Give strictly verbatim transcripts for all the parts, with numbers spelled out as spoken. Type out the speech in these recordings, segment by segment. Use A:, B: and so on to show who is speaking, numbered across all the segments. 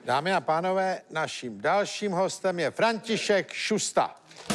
A: Dámy a pánové, naším dalším hostem je František Šusta.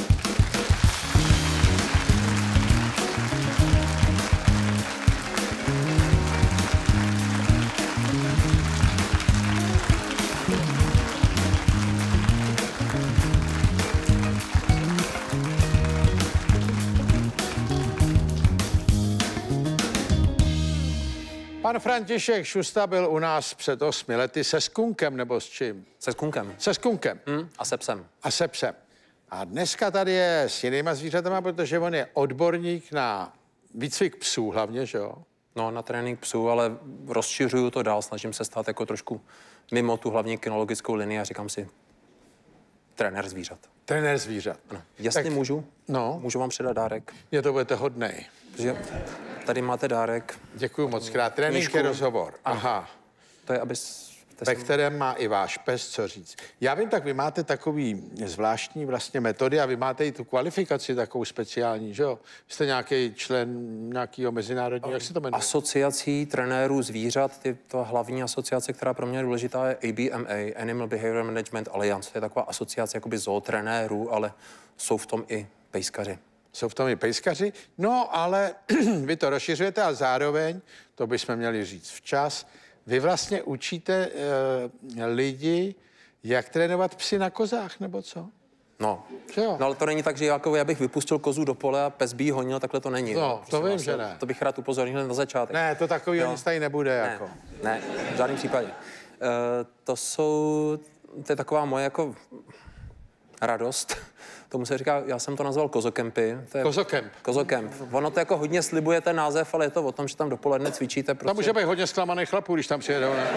A: Pan František Šusta byl u nás před osmi lety se skunkem, nebo s čím?
B: Se skunkem.
A: Se skunkem.
B: Hmm, a se psem.
A: A se psem. A dneska tady je s jinýma zvířatama, protože on je odborník na výcvik psů hlavně, že jo?
B: No, na trénink psů, ale rozšiřuju to dál, snažím se stát jako trošku mimo tu hlavně kinologickou linii a říkám si trenér zvířat.
A: Trenér zvířat.
B: Ano. Jestli tak, můžu,
A: no.
B: můžu vám předat dárek.
A: Je to budete hodnej.
B: Protože tady máte dárek.
A: Děkuju moc krát. Trénink je rozhovor. Aha.
B: To je, abys...
A: Ve kterém má i váš pes co říct. Já vím, tak vy máte takový zvláštní vlastně metody a vy máte i tu kvalifikaci takovou speciální, že jo? Jste nějaký člen nějakého mezinárodního, jak se to jmenuje?
B: Asociací trenérů zvířat, ty, ta hlavní asociace, která pro mě je důležitá, je A B M A, Animal Behavior Management Alliance. To je taková asociace jakoby zootrenérů, ale jsou v tom i pejskaři.
A: Jsou v tom i pejskaři, no ale vy to rozšiřujete a zároveň, to bychom měli říct včas, vy vlastně učíte uh, lidi, jak trénovat psy na kozách, nebo co?
B: No, no ale to není tak, že jako já bych vypustil kozu do pole a pes by jí honil, takhle to není.
A: No, to vím,
B: vlastně,
A: že ne.
B: To bych rád upozornil na začátek.
A: Ne, to takový nic tady nebude,
B: ne,
A: jako.
B: Ne, v žádném případě. Uh, to jsou, to je taková moje jako radost. Tomu se říká, já jsem to nazval kozokempy.
A: Kozokemp.
B: Kozokemp. Ono to jako hodně slibuje ten název, ale je to o tom, že tam dopoledne cvičíte. Prostě...
A: Tam může být hodně zklamaných chlapů, když tam přijedou, ne?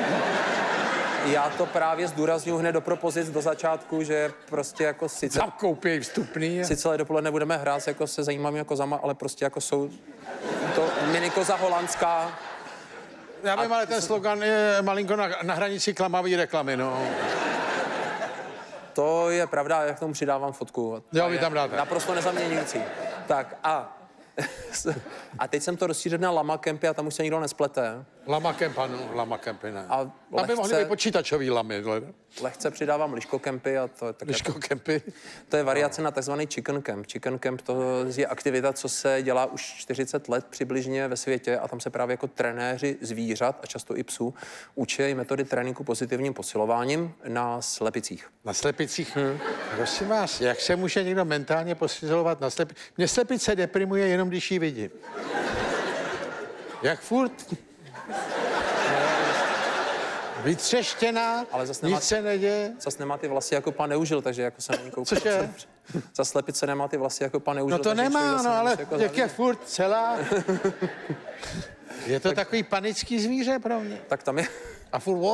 B: Já to právě zdůrazňuji hned do propozic do začátku, že prostě jako sice...
A: Tam koupí vstupný.
B: Sice celé dopoledne budeme hrát jako se zajímavými kozama, ale prostě jako jsou to minikoza holandská.
A: Já vím, ale ten slogan je malinko na, na hranici klamavý reklamy, no.
B: To je pravda, já k tomu přidávám fotku.
A: Jo, vy tam dáte.
B: Naprosto nezaměňující. Tak a... A teď jsem to rozšířil na lama kempy a tam už se nikdo nesplete.
A: Lama kemp, ano, lama kempy, ne.
B: A
A: tam
B: lehce,
A: by mohly být počítačový lamy.
B: Lehce přidávám liško kempy a to je tak
A: liško
B: jako,
A: kempy.
B: To je variace no. na takzvaný chicken camp. Chicken camp to je aktivita, co se dělá už čtyřicet let přibližně ve světě a tam se právě jako trenéři zvířat a často i psů učí metody tréninku pozitivním posilováním na slepicích.
A: Na slepicích? Hmm. Prosím vás, jak se může někdo mentálně posilovat na slepicích? Mě slepice deprimuje jenom, když ji vidím. Jak furt? Vytřeštěná, ale zase nic se neděje.
B: Zase nemá ty vlasy jako pan Neužil, takže jako se na ní koukal.
A: Cože?
B: Za slepice nemá ty vlasy jako pan Neužil.
A: No to nemá, no ale jako jak je furt celá. Je to tak, takový panický zvíře pro mě.
B: Tak tam je.
A: A furt...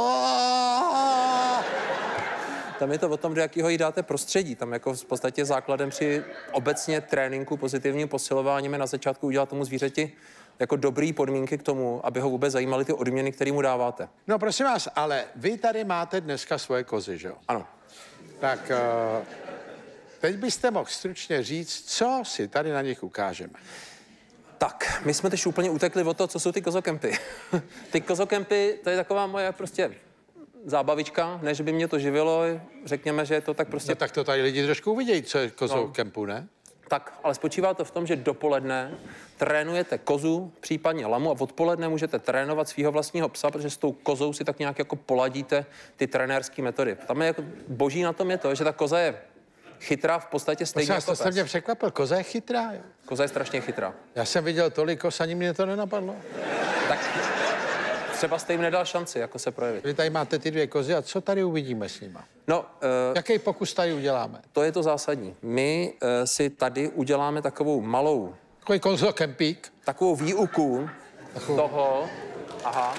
B: Tam je to o tom, do jakého jí dáte prostředí. Tam jako v podstatě základem při obecně tréninku pozitivním posilováním je na začátku udělat tomu zvířeti jako dobrý podmínky k tomu, aby ho vůbec zajímaly ty odměny, které mu dáváte.
A: No prosím vás, ale vy tady máte dneska svoje kozy, že jo?
B: Ano.
A: Tak uh, teď byste mohl stručně říct, co si tady na nich ukážeme.
B: Tak, my jsme teď úplně utekli od toho, co jsou ty kozokempy. Ty kozokempy, to je taková moje prostě zábavička, ne, že by mě to živilo, řekněme, že je to tak prostě...
A: No, tak to tady lidi trošku uvidějí, co je kozokempu, ne?
B: Tak, ale spočívá to v tom, že dopoledne trénujete kozu, případně lamu a odpoledne můžete trénovat svého vlastního psa, protože s tou kozou si tak nějak jako poladíte ty trenérské metody. Tam je jako boží na tom je to, že ta koza je chytrá v podstatě stejně
A: Prosím,
B: jako
A: to jste mě překvapil, koza je chytrá, jo?
B: Koza je strašně chytrá.
A: Já jsem viděl tolik koz, ani mě to nenapadlo.
B: Tak třeba jste jim nedal šanci, jako se projevit.
A: Vy tady máte ty dvě kozy a co tady uvidíme s nima?
B: No, uh,
A: jaký pokus tady uděláme?
B: To je to zásadní. My uh, si tady uděláme takovou malou...
A: Takový kozokempík.
B: Takovou výuku takovou. toho... Aha.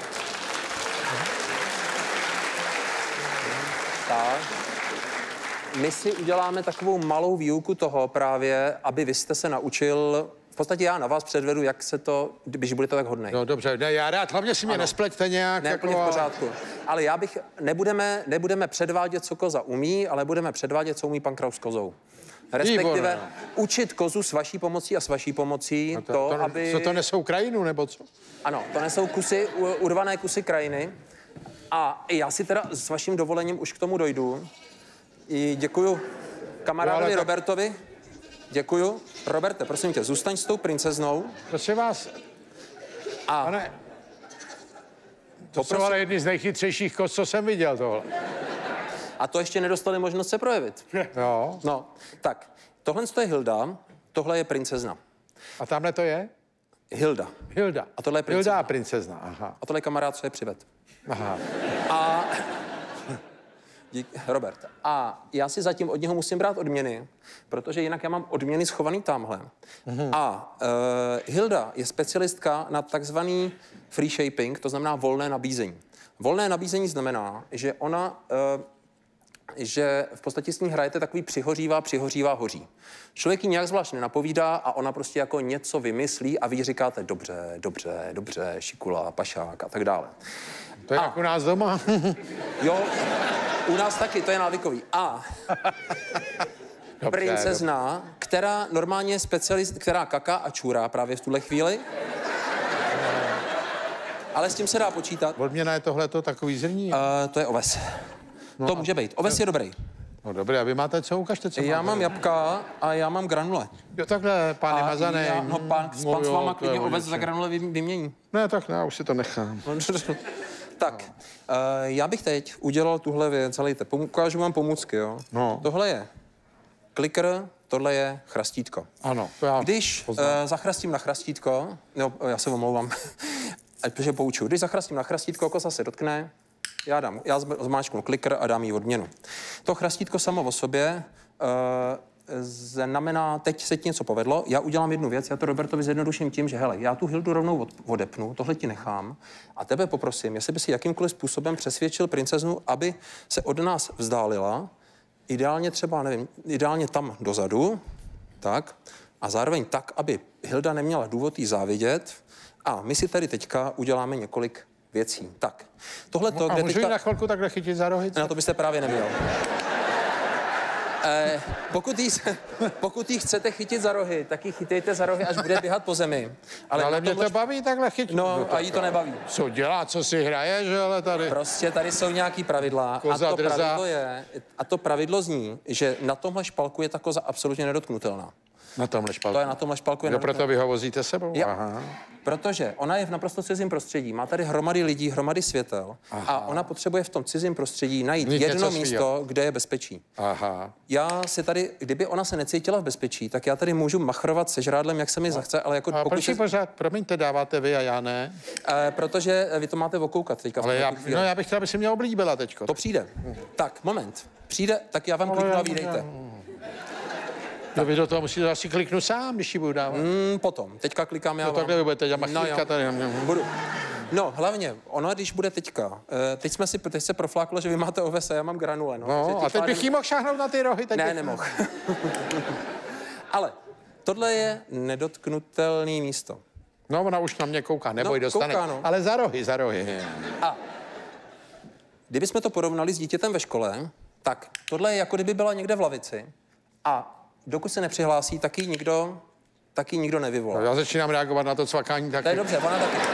B: Tak. My si uděláme takovou malou výuku toho právě, aby vy jste se naučil... V podstatě já na vás předvedu, jak se to, když budete tak hodnej.
A: No dobře, ne, já rád, hlavně si mě nespleťte nějak.
B: Ne,
A: jako...
B: v pořádku. Ale já bych, nebudeme, nebudeme předvádět, co koza umí, ale budeme předvádět, co umí pan Kraus s kozou. Respektive
A: Výborné.
B: učit kozu s vaší pomocí a s vaší pomocí
A: no to,
B: to,
A: to,
B: aby...
A: Co to nesou krajinu, nebo co?
B: Ano, to nesou kusy, urvané kusy krajiny. A já si teda s vaším dovolením už k tomu dojdu. I děkuju kamarádovi
A: tak...
B: Robertovi. Děkuju. Roberte, prosím tě, zůstaň s tou princeznou.
A: Prosím vás,
B: A
A: pane, to jsou ale jedny z nejchytřejších kost, co jsem viděl tohle.
B: A to ještě nedostali možnost se projevit.
A: Jo.
B: No, tak, tohle je Hilda, tohle je princezna.
A: A tamhle to je?
B: Hilda.
A: Hilda.
B: A tohle je princezna.
A: Hilda a princezna, aha.
B: A tohle je kamarád, co je přived.
A: Aha.
B: A... Dík, Robert. A já si zatím od něho musím brát odměny, protože jinak já mám odměny schovaný tamhle. Mm-hmm. A uh, Hilda je specialistka na takzvaný free shaping, to znamená volné nabízení. Volné nabízení znamená, že ona... Uh, že v podstatě s ní hrajete takový přihořívá, přihořívá, hoří. Člověk ji nějak zvlášť nenapovídá a ona prostě jako něco vymyslí a vy říkáte dobře, dobře, dobře, šikula, pašák a tak dále.
A: To je
B: a,
A: jak u nás doma. Jo,
B: u nás taky, to je návykový. A dobře, princezna, dobře. která normálně je specialist, která kaká a čůrá právě v tuhle chvíli. Ale s tím se dá počítat.
A: Odměna je tohleto takový zrní? Uh,
B: to je oves. No, to může být. Oves je dobrý.
A: No dobré, a vy máte co? Ukažte, co
B: Já
A: máte.
B: mám jabka a já mám granule.
A: Jo, takhle, pány
B: a
A: mazaný.
B: Já, no, pán, no, pán s váma klidně oves za granule vymění.
A: Ne, tak ne, už si to nechám.
B: Tak, no. uh, já bych teď udělal tuhle věc, celejte, ukážu vám pomůcky, jo. No. Tohle je klikr, tohle je chrastítko.
A: Ano, to já
B: Když uh, zachrastím na chrastítko, no, já se omlouvám, protože poučuju, když zachrastím na chrastítko, kosa se dotkne, já dám, já zmáčknu klikr a dám jí odměnu. To chrastítko samo o sobě uh, znamená, teď se ti něco povedlo, já udělám jednu věc, já to Robertovi zjednoduším tím, že hele, já tu Hildu rovnou od, odepnu, tohle ti nechám a tebe poprosím, jestli by si jakýmkoliv způsobem přesvědčil princeznu, aby se od nás vzdálila, ideálně třeba, nevím, ideálně tam dozadu, tak, a zároveň tak, aby Hilda neměla důvod jí závidět a my si tady teďka uděláme několik věcí. Tak, tohle to,
A: a
B: kde
A: můžu
B: teďka...
A: na chvilku takhle chytit za rohy?
B: Na to byste právě neměl. Eh, pokud, jí, pokud jí chcete chytit za rohy, tak ji chytejte za rohy, až bude běhat po zemi.
A: Ale, ale mě tomhle... to baví takhle chytit.
B: No a jí to nebaví.
A: Co dělá, co si hraje, že ale tady...
B: Prostě tady jsou nějaký pravidla. Koza a to drza. pravidlo je, a to pravidlo zní, že na tomhle špalku je ta koza absolutně nedotknutelná.
A: Na tomhle špalku?
B: To je na tomhle špalku.
A: Jo, proto vy ho vozíte sebou?
B: Jo.
A: Aha.
B: Protože ona je v naprosto cizím prostředí, má tady hromady lidí, hromady světel. Aha. A ona potřebuje v tom cizím prostředí najít Mít jedno místo, svýho. Kde je bezpečí. Aha. Já se tady, kdyby ona se necítila v bezpečí, tak já tady můžu machrovat se žrádlem, jak se mi zachce, ale jako...
A: A proč
B: se...
A: pořád, promiňte, dáváte vy a já ne?
B: E, protože vy to máte okoukat teďka.
A: Ale já, no, já bych chtěla, aby si mě oblíbila teďko.
B: To přijde. Hmm. Tak, moment. Přijde, tak já vám kliknu a výdejte.
A: No vy do toho musíte asi kliknout sám, když ji budu dávat.
B: Mm, potom. Teďka klikám já
A: no,
B: vám.
A: takhle vy budete dělat
B: no,
A: tady.
B: Budu. No, hlavně, ono, když bude teďka, teď jsme si, teď se profláklo, že vy máte ovese, já mám granule, no.
A: No, a teď pádem... bych jí mohl šáhnout na ty rohy. Teď
B: ne,
A: bych...
B: nemohl. Ale tohle je nedotknutelný místo.
A: No, ona už na mě kouká, neboj, no, dostane. Kouká, no. Ale za rohy, za rohy.
B: A kdybychom to porovnali s dítětem ve škole, tak tohle je jako kdyby byla někde v lavici a dokud se nepřihlásí, taky nikdo, taky nikdo nevyvolá.
A: No, já začínám reagovat na to cvakání taky.
B: To je dobře, ona taky.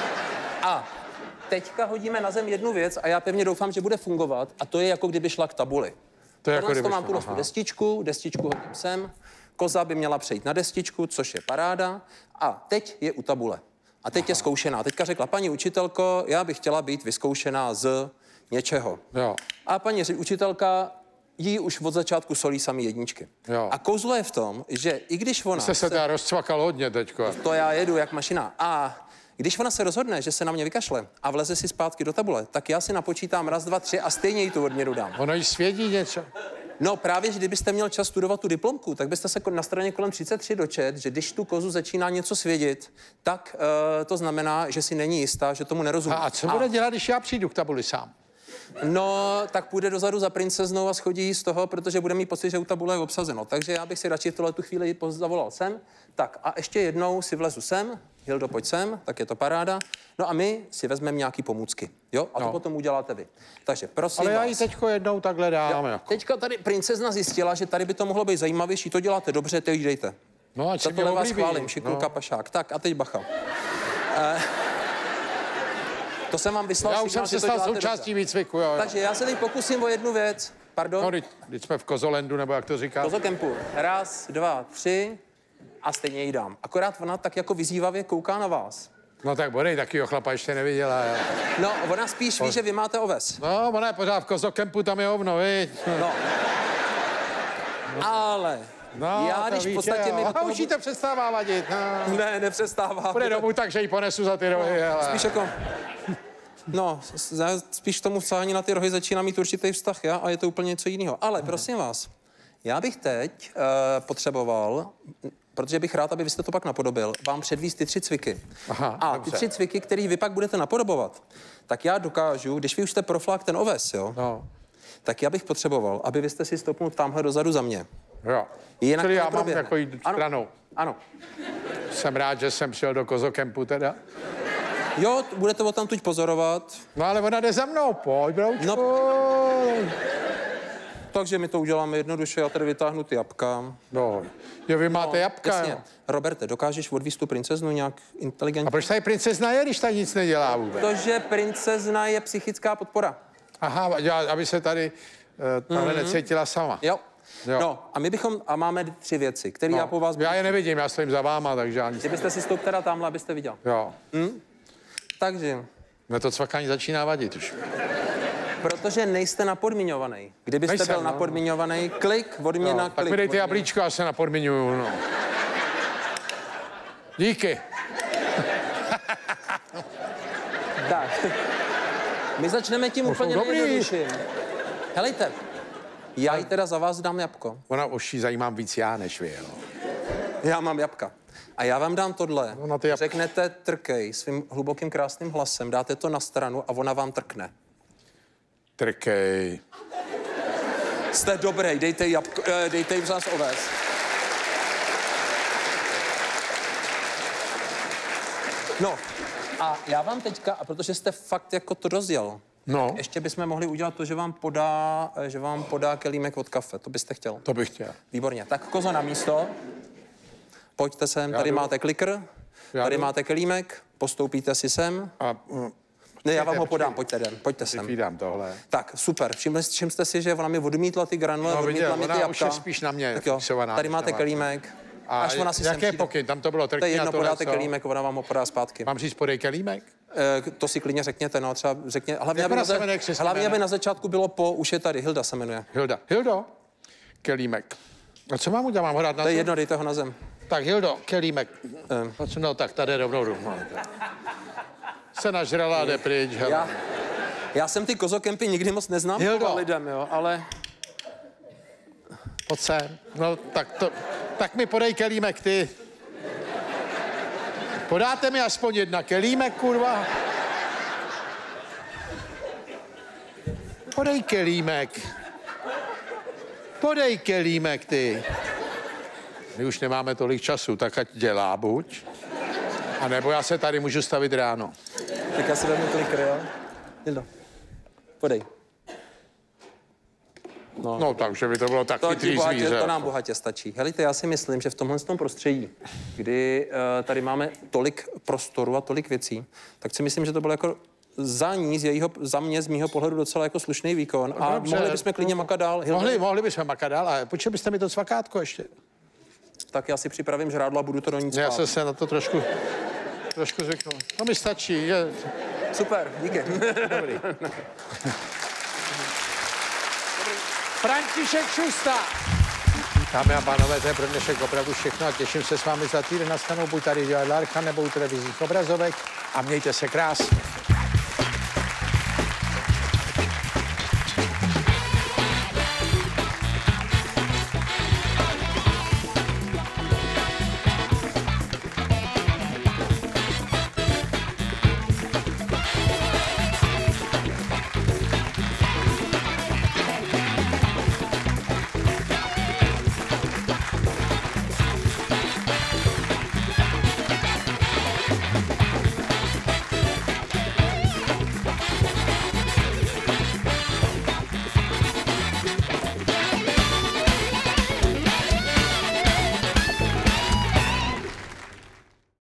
B: A teďka hodíme na zem jednu věc a já pevně doufám, že bude fungovat a to je jako kdyby šla k tabuli.
A: To je jako kdyby
B: to mám tu destičku, destičku hodím sem, koza by měla přejít na destičku, což je paráda a teď je u tabule. A teď aha. je zkoušená. Teďka řekla, paní učitelko, já bych chtěla být vyzkoušená z něčeho.
A: Jo.
B: A paní učitelka jí už od začátku solí samý jedničky.
A: Jo.
B: A kouzlo je v tom, že i když ona...
A: Jste se teda rozcvakal hodně teďko.
B: To já jedu jak mašina. A když ona se rozhodne, že se na mě vykašle a vleze si zpátky do tabule, tak já si napočítám raz, dva, tři a stejně jí tu odměnu dám.
A: Ono jí svědí něco.
B: No právě, že kdybyste měl čas studovat tu diplomku, tak byste se na straně kolem třicet tři dočet, že když tu kozu začíná něco svědit, tak uh, to znamená, že si není jistá, že tomu nerozumí.
A: A co bude a... dělat, když já přijdu k tabuli sám?
B: No, tak půjde dozadu za princeznou a schodí jí z toho, protože bude mít pocit, že u tabule je obsazeno. Takže já bych si radši v tuhle tu chvíli zavolal sem. Tak a ještě jednou si vlezu sem. Hildo, pojď sem, tak je to paráda. No a my si vezmeme nějaký pomůcky. Jo? A to no. potom uděláte vy. Takže prosím
A: Ale já
B: vás.
A: ji teďko jednou takhle dám. Jako.
B: Teďka tady princezna zjistila, že tady by to mohlo být zajímavější. To děláte dobře, teď jdejte.
A: No, ať si mě
B: vás chválím, šikulka, no. pašák. Tak a teď bacha. Eh, To jsem vám vyslal.
A: Já už jsem se stal součástí výcviku, jo, jo.
B: Takže já se teď pokusím o jednu věc. Pardon?
A: No, teď, teď jsme v Kozolendu, nebo jak to říká?
B: Kozokempu. Raz, dva, tři a stejně jí dám. Akorát ona tak jako vyzývavě kouká na vás.
A: No tak bodej, takovýho chlapa ještě neviděla, jo.
B: No, ona spíš ví, že vy máte oves.
A: No, ona je pořád v Kozokempu, tam je hovno, viď?
B: No. Ale
A: No,
B: já, když v podstatě mi do
A: A
B: toho...
A: už jí to přestává vadit, no.
B: Ne, nepřestává.
A: Půjde domů tak, že ji ponesu za ty rohy, hele.
B: Spíš jako... No, s- spíš k tomu vsání na ty rohy začíná mít určitý vztah, já, a je to úplně něco jiného. Ale prosím vás, já bych teď uh, potřeboval, protože bych rád, aby vy jste to pak napodobil, vám předvíst ty tři cviky.
A: Aha,
B: a
A: dobře.
B: ty tři cviky, který vy pak budete napodobovat, tak já dokážu, když vy už jste proflák ten oves, jo,
A: No,
B: tak já bych potřeboval, aby vy jste si stopnul tamhle dozadu za mě.
A: jo.
B: Jinak
A: Čili
B: to
A: já mám
B: neproběhne.
A: jako jít
B: Ano.
A: stranou.
B: Ano.
A: Jsem rád, že jsem přijel do Kozokempu teda.
B: Jo, t- budete o tam tuď pozorovat.
A: No ale ona jde za mnou, pojď, broučku.
B: No. Takže my to uděláme jednoduše, já tady vytáhnu ty jabka.
A: No, jo, vy máte
B: No,
A: jabka,
B: jasně.
A: jo.
B: Roberte, dokážeš odvízt tu princeznu nějak
A: A
B: inteligentně?
A: proč tady princezna je, když tady nic nedělá vůbec?
B: Protože princezna je psychická podpora.
A: Aha, já- aby se tady uh, tahle mm-hmm. necítila sama.
B: Jo.
A: Jo.
B: No a my bychom, a máme tři věci, které
A: No,
B: já po vás...
A: já je nevidím, já stojím za váma, takže já nic...
B: Kdybyste si stoupil teda tamhle, abyste viděl.
A: Jo.
B: Takže,
A: Mě to cvakání začíná vadit už.
B: protože nejste napodmiňovaný. Kdybyste
A: Nejsem,
B: byl
A: no.
B: napodmiňovaný, klik, odměna,
A: No,
B: klik.
A: tak mi dejte
B: odměna.
A: jablíčko, já se napodmiňuju, no. Díky.
B: Tak. My začneme tím
A: jsou
B: úplně
A: dobrý.
B: nejjednodušším. Helejte, já jí teda za vás dám jabko.
A: Ona už jí zajímám víc já než vy, jo.
B: Já mám jabka. A já vám dám tohle.
A: No, na ty jab-
B: Řeknete trkej svým hlubokým krásným hlasem, dáte to na stranu a ona vám trkne.
A: Trkej.
B: Jste dobrý, dejte jí jabko, eh, dejte jí vzás oves. No, a já vám teďka, a protože jste fakt jako to rozjel,
A: No,
B: ještě bychom mohli udělat to, že vám podá, eh, že vám podá kelímek od kafe. To byste chtěl.
A: to bych chtěl.
B: Výborně. Tak kozo na místo. Pojďte sem, tady
A: jdu.
B: máte klikr,
A: Já
B: tady
A: jdu.
B: máte kelímek, postoupíte si sem.
A: A mm,
B: Ne, já vám ho
A: počkej.
B: podám, pojďte den, pojďte sem.
A: vydám tohle.
B: Tak, super. Všimli, všimli jste si, že ona mi odmítla ty granule,
A: No,
B: odmítla
A: viděl,
B: mi ty
A: ona
B: jabka.
A: už je spíš na mě
B: Tak jo,
A: fixovaná,
B: tady
A: než
B: máte
A: na vás.
B: kelímek.
A: A
B: Až ona si sem
A: jaký
B: přijde.
A: pokyn? Tam to bylo
B: To je
A: trkní a
B: jedno,
A: tohle,
B: podáte
A: co?
B: kelímek, ona vám ho podá zpátky.
A: Mám říct, podej kelímek?
B: E, to si klidně řekněte, no, třeba řekně, hlavně,
A: Jak
B: aby
A: ona
B: na,
A: se
B: za-
A: jmenuje, jak se
B: hlavně,
A: jmenuje?
B: aby na začátku bylo po, už je tady, Hilda se jmenuje.
A: Hilda. Hildo, kelímek. A co mám udělat? Mám ho dát na
B: To je
A: zem?
B: jedno, dejte ho na zem.
A: Tak Hildo, kelímek.
B: Ehm.
A: No tak tady rovnou jdu. No. Se nažrala a jde pryč, hele.
B: Já, já jsem ty kozokempy nikdy moc neznám
A: Hildo.
B: lidem, jo, ale...
A: Pojď sem. No tak to, tak mi podej kelímek ty. Podáte mi aspoň jedna kelímek, kurva. Podej kelímek. Podej kelímek, ty. My už nemáme tolik času, tak ať dělá buď. A nebo já se tady můžu stavit ráno.
B: Tak já si vezmu klikr, jo? Hildo, podej. No.
A: No, takže by to bylo tak
B: To, ti
A: chytrý
B: bohatě,
A: zvíře.
B: to nám bohatě stačí. Helejte, já si myslím, že v tomhle tom prostředí, kdy uh, tady máme tolik prostoru a tolik věcí, tak si myslím, že to bylo jako za ní, z jejího, za mě, z mýho pohledu docela jako slušný výkon. A
A: Dobře.
B: mohli bychom klidně makat dál. Hildo,
A: Mohli, mohli bychom makat dál, ale počkej byste mi to cvakátko ještě.
B: tak já si připravím žrádlo a budu to do ní
A: Já
B: spát.
A: jsem se na to trošku, trošku zvyknul. To mi stačí, je
B: Super, díky.
A: dobrý. František Šusta. Dámy a pánové, to je pro dnešek opravdu všechno a těším se s vámi za týden. Nastanou buď tady v divadle Archa nebo u televizních obrazovek a mějte se krásně.